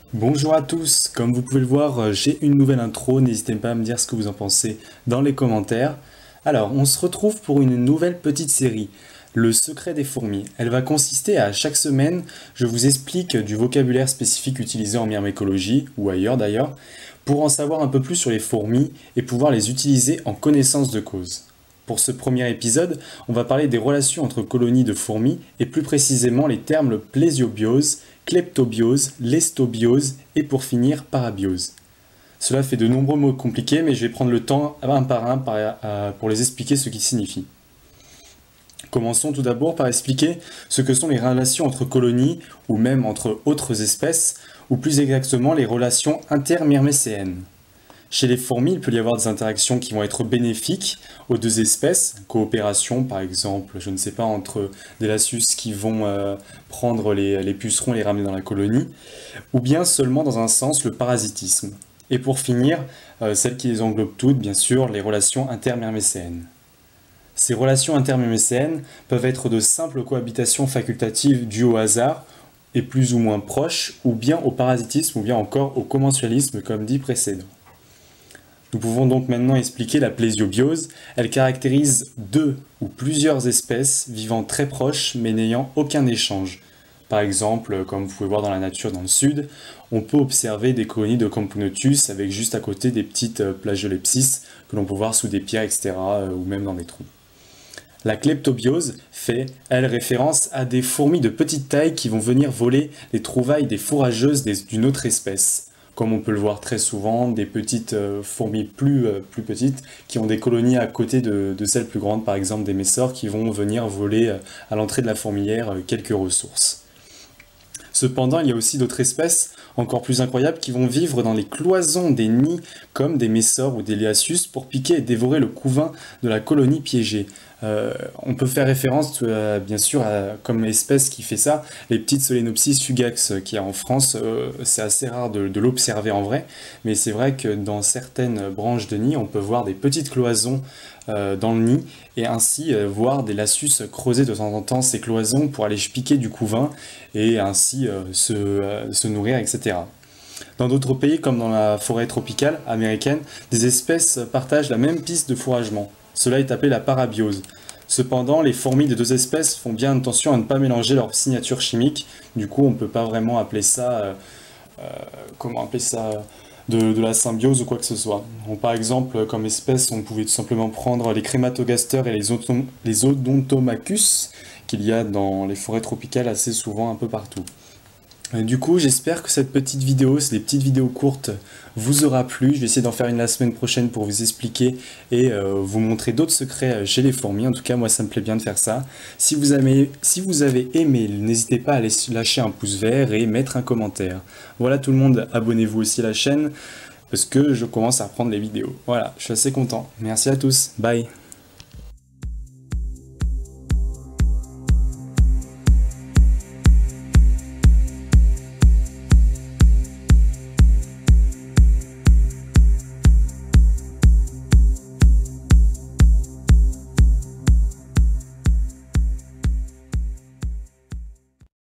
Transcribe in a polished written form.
Bonjour à tous, comme vous pouvez le voir, j'ai une nouvelle intro, n'hésitez pas à me dire ce que vous en pensez dans les commentaires. Alors, on se retrouve pour une nouvelle petite série, Le secret des fourmis. Elle va consister à chaque semaine, je vous explique du vocabulaire spécifique utilisé en myrmécologie, ou ailleurs d'ailleurs, pour en savoir un peu plus sur les fourmis et pouvoir les utiliser en connaissance de cause. Pour ce premier épisode, on va parler des relations entre colonies de fourmis et plus précisément les termes plésiobiose, kleptobiose, lestobiose et pour finir parabiose. Cela fait de nombreux mots compliqués, mais je vais prendre le temps un par un pour les expliquer ce qu'ils signifient. Commençons tout d'abord par expliquer ce que sont les relations entre colonies ou même entre autres espèces, ou plus exactement les relations intermyrmécéennes. Chez les fourmis, il peut y avoir des interactions qui vont être bénéfiques aux deux espèces, coopération par exemple, je ne sais pas, entre des lacus qui vont prendre les pucerons et les ramener dans la colonie, ou bien seulement dans un sens le parasitisme. Et pour finir, celle qui les englobe toutes, bien sûr, les relations intermyrmécéennes. Ces relations intermyrmécéennes peuvent être de simples cohabitations facultatives dues au hasard, et plus ou moins proches, ou bien au parasitisme, ou bien encore au commensalisme comme dit précédent. Nous pouvons donc maintenant expliquer la plésiobiose. Elle caractérise deux ou plusieurs espèces vivant très proches mais n'ayant aucun échange. Par exemple, comme vous pouvez voir dans la nature dans le sud, on peut observer des colonies de Camponotus avec juste à côté des petites plagiolepsis que l'on peut voir sous des pierres, etc. ou même dans des trous. La kleptobiose fait, elle, référence à des fourmis de petite taille qui vont venir voler les trouvailles des fourrageuses d'une autre espèce. Comme on peut le voir très souvent, des petites fourmis plus petites qui ont des colonies à côté de celles plus grandes, par exemple des messors qui vont venir voler à l'entrée de la fourmilière quelques ressources. Cependant, il y a aussi d'autres espèces encore plus incroyables qui vont vivre dans les cloisons des nids comme des messors ou des liasus pour piquer et dévorer le couvain de la colonie piégée. On peut faire référence bien sûr comme espèce qui fait ça, les petites Solenopsis fugax qui a en France, c'est assez rare de l'observer en vrai, mais c'est vrai que dans certaines branches de nid, on peut voir des petites cloisons dans le nid et ainsi voir des lacus creuser de temps en temps ces cloisons pour aller piquer du couvain et ainsi se nourrir, etc. Dans d'autres pays, comme dans la forêt tropicale américaine, des espèces partagent la même piste de fourragement. Cela est appelé la parabiose. Cependant, les fourmis des deux espèces font bien attention à ne pas mélanger leur signature chimique. Du coup, on ne peut pas vraiment appeler ça, de la symbiose ou quoi que ce soit. Donc, par exemple, comme espèce, on pouvait tout simplement prendre les crématogasters et les odontomachus qu'il y a dans les forêts tropicales assez souvent un peu partout. Du coup, j'espère que cette petite vidéo, c'est des petites vidéos courtes, vous aura plu. Je vais essayer d'en faire une la semaine prochaine pour vous expliquer et vous montrer d'autres secrets chez les fourmis. En tout cas, moi, ça me plaît bien de faire ça. Si vous avez aimé, n'hésitez pas à lâcher un pouce vert et mettre un commentaire. Voilà tout le monde, abonnez-vous aussi à la chaîne parce que je commence à reprendre les vidéos. Voilà, je suis assez content. Merci à tous, bye!